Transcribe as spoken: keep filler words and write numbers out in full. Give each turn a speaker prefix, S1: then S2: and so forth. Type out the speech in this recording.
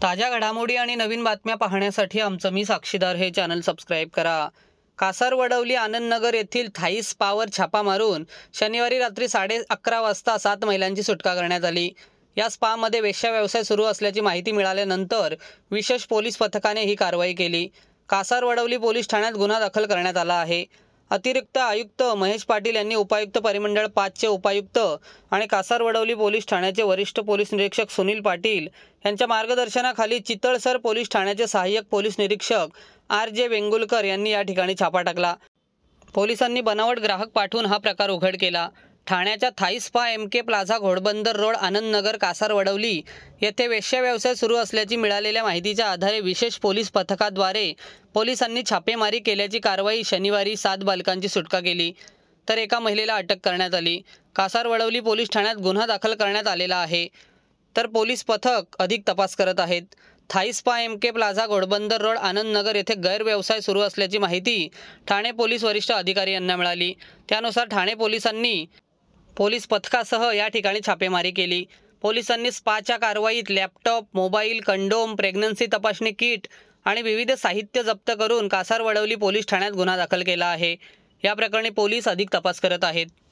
S1: ताज्या घडामोडी आणि नवीन बातम्या पाहण्यासाठी आमचं मी साक्षीदार हे चॅनल सबस्क्राईब करा। कासारवडवली आनंदनगर येथील थाई स्पावर छापा मारून शनिवारी रात्री साडे अकरा वाजता सात महिलांची सुटका करण्यात आली। या स्पामध्ये वेश्या व्यवसाय सुरू असल्याची माहिती मिळाल्यानंतर विशेष पोलीस पथकाने ही कारवाई केली। कासारवडवली पोलीस ठाण्यात गुन्हा दाखल करण्यात आला आहे। अतिरिक्त आयुक्त महेश पाटील यांनी उपायुक्त परिमंडळ पाच चे उपायुक्त आणि कासारवडवली पोलीस ठाण्याचे वरिष्ठ पोलीस निरीक्षक सुनील पाटील यांच्या मार्गदर्शनाखाली चितळसर पोलीस ठाण्याचे सहाय्यक पोलीस निरीक्षक आर जे वेंगुलकर यांनी या ठिकाणी छापा टाकला। पोलिसांनी बनावट ग्राहक पाठवून हा प्रकार उघड केला। ठाण्याच्या Thai spa M K plaza Ghodbunder road Anandnagar Kasarvadavali येथे वेश्या व्यवसाय सुरू असल्याची मिळालेल्या माहितीच्या आधारे विशेष पोलीस पथकाद्वारे पोलिसांनी छापेमारी केल्याची कारवाई शनिवारी सात बालकांची सुटका केली, तर एका महिलेला अटक करण्यात आली। कासारवडवली पोलीस ठाण्यात गुन्हा दाखल करण्यात आलेला आहे, तर पोलीस पथक अधिक तपास करत आहेत। Thai spa M K plaza Ghodbunder road Anandnagar येथे गैरव्यवसाय सुरू असल्याची माहिती ठाणे पोलीस वरिष्ठ अधिकारी यांना मिळाली। त्यानुसार ठाणे पोलिसांनी पोलीस पथकासह या ठिकाणी छापेमारी केली। पोलिसांनी स्पाच्या कारवाईत लॅपटॉप, मोबाईल, कंडोम, प्रेग्नन्सी तपासणी किट आणि विविध साहित्य जप्त करून कासारवडवली पोलीस ठाण्यात गुन्हा दाखल केला आहे। या प्रकरणी पोलीस अधिक तपास करत आहेत।